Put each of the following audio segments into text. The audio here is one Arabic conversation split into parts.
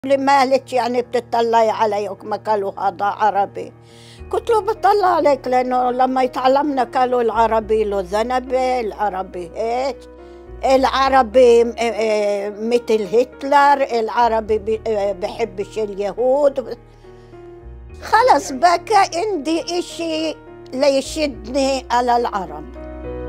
مالك يعني بتطلعي علي ما قالوا هذا عربي. قلت له بطلع عليك لأنه لما يتعلمنا قالوا العربي له ذنبه، العربي هيك، العربي مثل هتلر، العربي بحبش اليهود. خلص بقى عندي إشي ليشدني على العرب.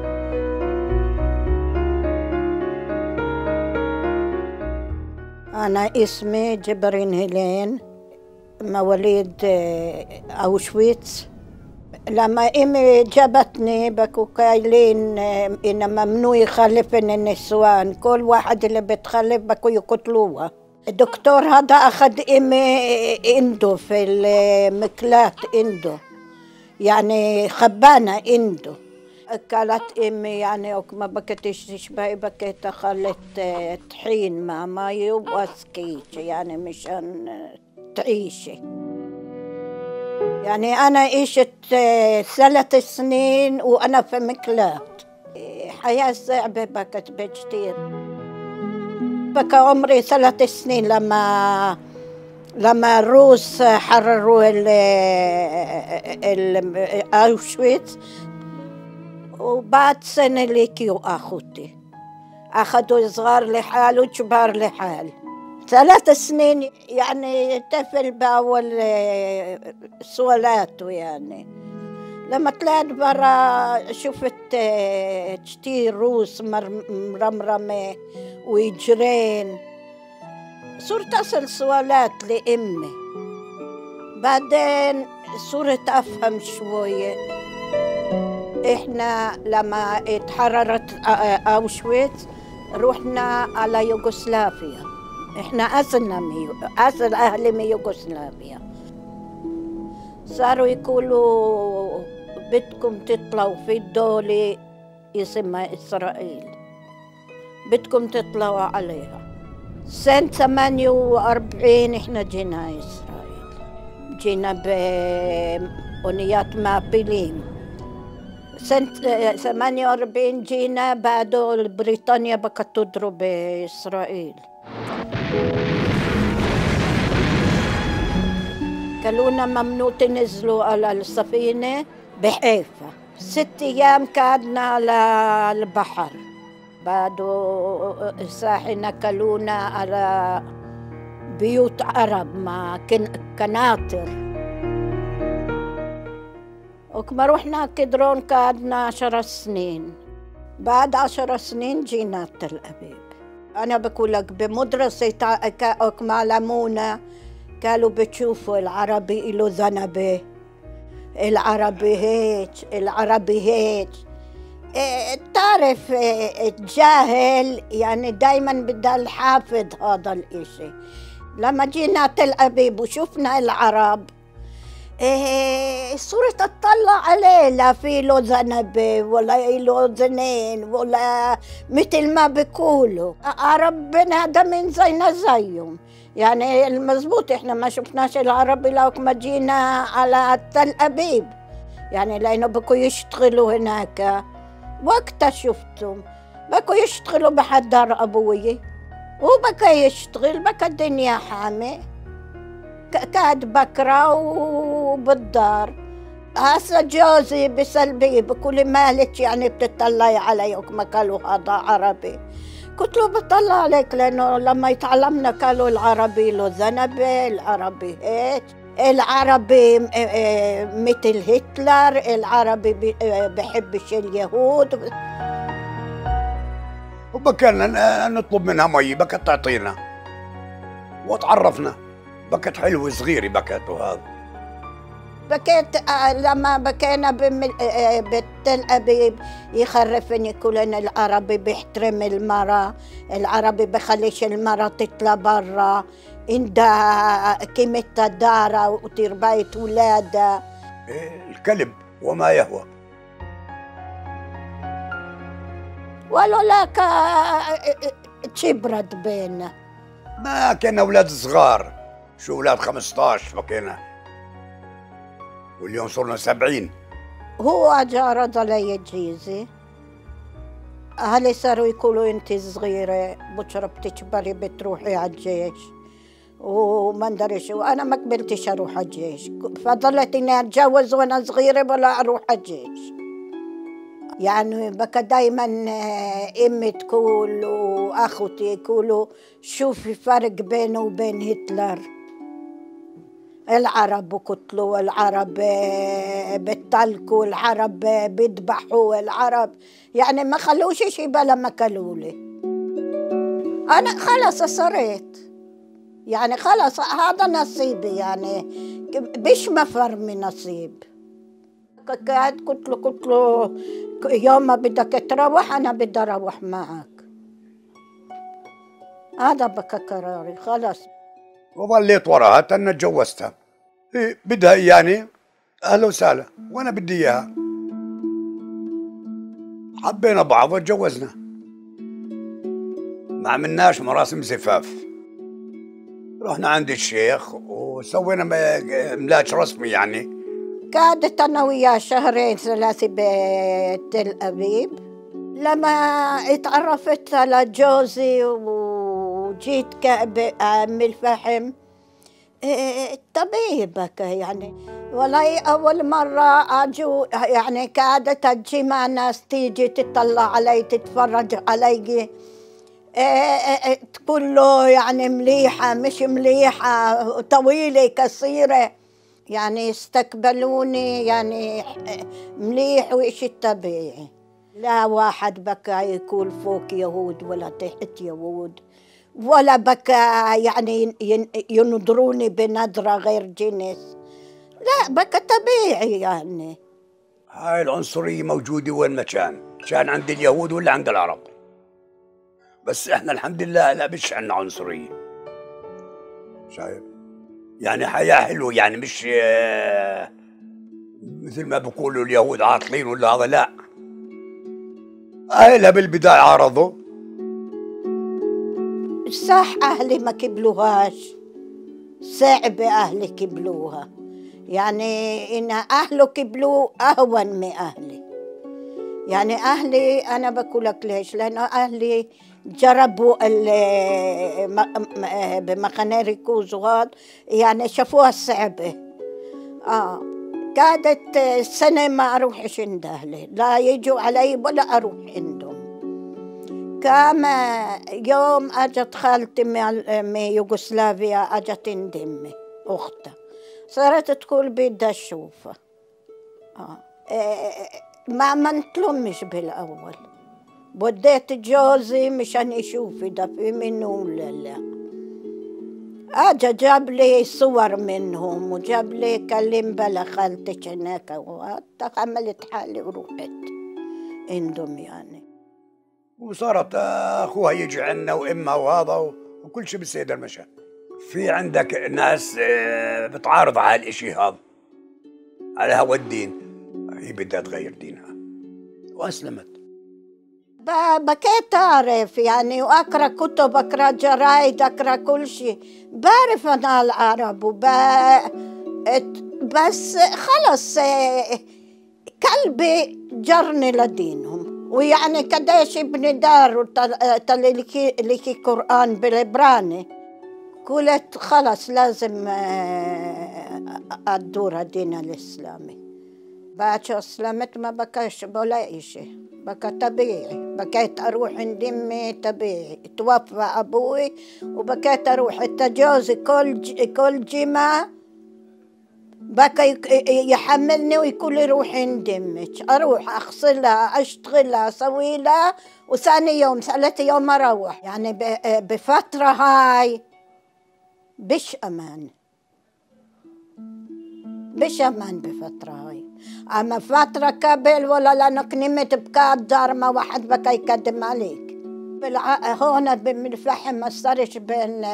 أنا اسمي جبرين هيلين، مواليد أوشويتس. لما أمي جابتني بكوا قايلين إن ممنوع يخلفن النسوان، كل واحد اللي بتخلف بكوا يقتلوها. الدكتور هذا أخذ أمي عنده في المكلات عنده، يعني خبانة عنده. قالت أمي يعني ما بكتش تشبهي، بكيت خلت طحين مع مي واسكيت يعني مشان تعيشي. يعني أنا عشت 3 سنين وأنا في مكلات. حياة صعبة بكت بكتير. بكى عمري 3 سنين لما الروس حرروا أوشويتس، وبعد سنة ليكيو أخوتي أخذوا صغار لحال وكبار لحال. 3 سنين يعني طفل بأول سولاته. يعني لما طلعت برا شفت كتير روس مرمرمة ويجرين، صرت أصل سوالات لأمي. بعدين صرت أفهم شوية. إحنا لما اتحررت أوشويتس رحنا على يوغوسلافيا. إحنا أصل أهلي من يوغوسلافيا. صاروا يقولوا بدكم تطلعوا في الدولة اسمها إسرائيل، بدكم تطلعوا عليها. سنة 48 إحنا جينا إسرائيل، جينا بأونيات مابيلين. سنة 48 جينا، بعده بريطانيا بقت تضرب إسرائيل. قالونا ممنوع تنزلوا على السفينة بحيفا. 6 أيام قعدنا على البحر. بعده ساحنا كلونا على بيوت عرب مع كناطر. وكما رحنا كدرون قعدنا 10 سنين. بعد 10 سنين جينا تل أبيب. أنا بقول لك بمدرسة كما علمونا قالوا بتشوفوا العربي له ذنبه، العربي هيك، العربي هيك. تعرف الجاهل يعني دايما بدل حافظ هذا الإشي. لما جينا تل أبيب وشفنا العرب صرت أطلع عليه، لا في له ذنب ولا له ذنين ولا مثل ما بيقولوا. عرب بن آدم زينا زيهم. يعني المزبوط إحنا ما شفناش العرب إلا ما جينا على تل أبيب، يعني لأنه بكوا يشتغلوا هناك. وقتها شفتهم بكوا يشتغلوا بحدار أبوي، وبكا يشتغل بكا الدنيا حامي، قاعد بكرة وبالدار. هسه جوزي بسلبي بكل مالك يعني بتطلعي علي ما قالوا هذا عربي. قلت له بطلع عليك لأنه لما يتعلمنا قالوا العربي له ذنبه، العربي هيك، العربي مثل هتلر، العربي بحبش اليهود. وبكنا نطلب منها مي بكت تعطينا، وتعرفنا. بكت حلوة صغيرة بكت. وهذا بكيت لما بكينا بتل أبيب يخرفني يقولن العربي بيحترم المرأة، العربي بخليش المرأة تطلع برا، عندها قيمتها دارها وتربية ولادها. الكلب وما يهوى. ولولا كبرت بينا. ما كنا أولاد صغار، شو أولاد 15 بكينا، واليوم صرنا 70. هو جارد علي جيزي، أهلي صاروا يقولوا أنت صغيرة بكرة بتكبري بتروحي على الجيش، وما ندري شو. أنا ما قبلتش أروح الجيش، فضلت إني أتجوز وأنا صغيرة ولا أروح الجيش. يعني بقى دايما أمي تقول وأخوتي يقولوا شوفي فرق بينه وبين هتلر. العرب بقتلوا، العرب بتطلقوا، العرب بيذبحوا، العرب يعني ما خلوش شيء بلا ما كلوا لي. أنا خلص صريت، يعني خلص هذا نصيبي، يعني بش مفر من نصيب. قاعد قلت له يوم ما بدك تروح أنا بدي أروح معك. هذا بقى قراري خلص. وظليت وراها تنا تجوزتها. بدها يعني اهلا وسهلا، وانا بدي اياها. حبينا بعض وتجوزنا، ما عملناش مراسم زفاف. رحنا عند الشيخ وسوينا ملاج رسمي يعني. قعدت أنا وياه شهرين ثلاثة بتل أبيب. لما اتعرفت على جوزي وجيت من الفحم طبيعي بكى يعني. والله أول مرة أجو يعني كادت أجي مع ناس تيجي تطلع علي تتفرج علي، تقول له يعني مليحة مش مليحة، طويلة قصيرة، يعني استقبلوني يعني مليح وإشي طبيعي. لا واحد بكى يقول فوق يهود ولا تحت يهود، ولا بكى يعني ينظروني بنظرة غير جنس. لا بكى طبيعي يعني. هاي العنصرية موجودة وين ما كان عند اليهود ولا عند العرب. بس احنا الحمد لله لا بش عنا عنصرية. شايف يعني حياة حلوة، يعني مش مثل ما بقولوا اليهود عاطلين ولا هذا، لا. أهلها بالبداية عارضوا، صح أهلي ما كبلوهاش، صعب أهلي كبلوها، يعني إن أهله كبلوه أهون من أهلي. يعني أهلي أنا بقولك ليش، لأنه أهلي جربوا بمخانة ركوز وهذا، يعني شافوها صعبة. قعدت سنة ما أروحش عند أهلي، لا يجوا علي ولا أروح عندهم. كما يوم أجت خالتي من يوغوسلافيا، أجت عند أمي أختها، صارت تقول بدها أشوفها. ما منتلمش بالأول، بديت جوزي مشان يشوف إذا في منه ولا لا. أجا جاب لي صور منهم وجاب لي كلم بلا خالتك هناك، عملت حالي ورحت عندهم يعني. وصارت أخوها يجي عنا وإمها وهذا وكل شيء بصير المشان. في عندك ناس بتعارض على الإشي هذا، على هوا الدين. هي بدها تغير دينها وأسلمت. بكيت أعرف يعني، وأقرأ كتب، أقرأ جرايد، أقرأ كل شيء، بعرف أنا العرب بس خلص قلبي جرني لدينهم. ويعني قديش ابن دار لكي قرآن بالعبراني، قلت خلص لازم أدور الدين الإسلامي. بعد شو أسلمت ما بكاش ولا إشي، بكى طبيعي. بكيت أروح عند أمي طبيعي، توفى أبوي وبكيت أروح جوزي كل جمعة بكى يحملني ويقول لي روحي عند أمك. أروح أغسلها أشتغلها أسوي لها، وثاني يوم ثالث يوم أروح. يعني بفترة هاي بش أمان بفترة هاي. أما فترة قبل ولا لأنك نمت بقدر ما واحد بكى يقدم عليك. هون بالفحم ما صارش بين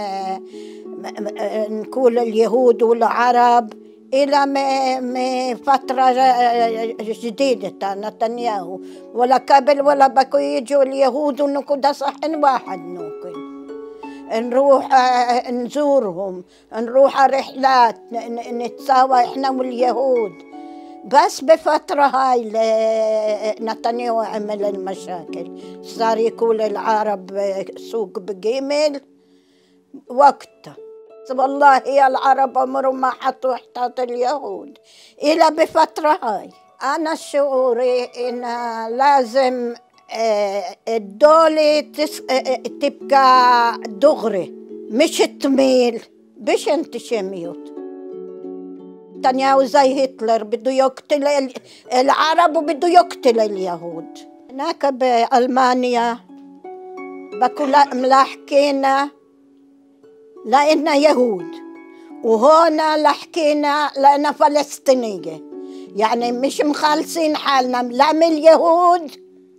نقول اليهود والعرب إلى فترة جديدة نتنياهو، ولا قبل ولا بكوا يجوا اليهود ونكون صحن واحد نوكل نروح نزورهم، نروح رحلات نتساوى إحنا واليهود. بس بفترة هاي نتنياهو عمل المشاكل، صار يقول العرب سوق بقيمل وقتها. والله يا العرب عمرهم ما حطوا احتاط اليهود إلى بفترة هاي. أنا شعوري إن لازم الدولة تبقى دغري، مش تميل، مش انتشاميوت. نتنياهو زي هتلر بده يقتل العرب وبده يقتل اليهود. هناك بألمانيا بكل ملاحكينا لأننا يهود، وهنا لحكينا لأننا فلسطينية، يعني مش مخلصين حالنا لا من اليهود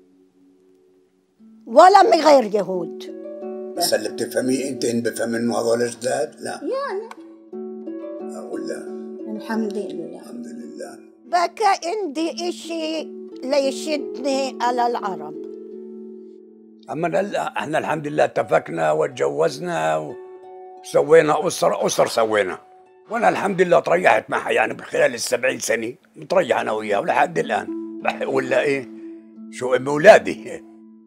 ولا من غير يهود. بس اللي بتفهميه انت ان بفهم انه هذول جداد؟ لا يعني ولا الحمد لله. الحمد لله. بكى عندي اشي ليشدني على العرب. اما احنا الحمد لله اتفقنا وتجوزنا وسوينا اسر سوينا، وانا الحمد لله تريحت معها يعني بخلال ال70 سنه متريح انا وياها ولحد الان. ولا ايه شو ام اولادي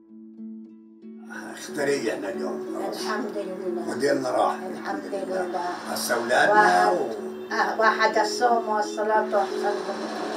اخترينا اليوم الحمد لله وديلنا راح الحمد لله. هسه اولادنا واحد الصوم والصلاه واحسن